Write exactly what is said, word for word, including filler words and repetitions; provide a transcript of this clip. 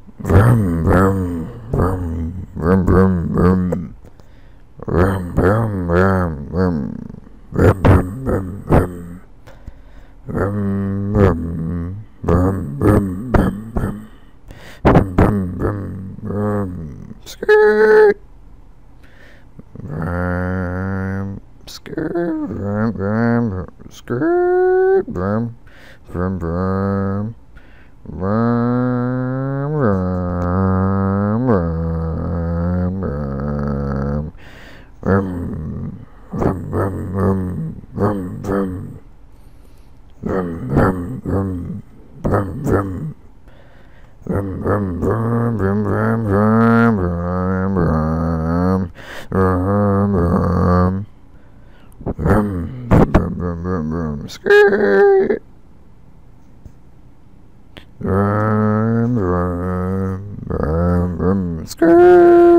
Vroom, vroom, vroom, vroom, vroom, vroom. Vroom, vroom, vroom, vroom. Vroom, vroom, vroom, vroom. Vroom, vroom, vroom, vroom, vroom, vroom. Vroom, vroom, vroom, vroom. Skirt. Vroom, skirt, vroom, vroom, vroom. Skirt, vroom, vroom, vroom. Vroom, vroom, vroom, vroom. Vroom, vroom, vroom, vroom, vroom, vroom. Vroom, vroom, vroom, vroom, vroom. Vroom, vroom, vroom, vroom, vroom, vroom, vroom, vroom. Vroom, vroom. Vroom, vroom, vroom, vroom, vroom. Skirt. Vroom, vroom, vroom, vroom. Skirt.